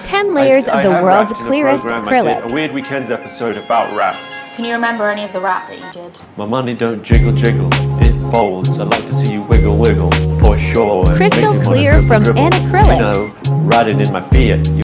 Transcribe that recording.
10 layers of the world's clearest acrylic. A Weird Weekends episode about rap. Can you remember any of the rap that you did? My money don't jiggle jiggle, it folds. I'd like to see you wiggle wiggle, for sure. Crystal Make me wanna clear dribble, from dribble. an acrylic. You know, riding in my Fiat.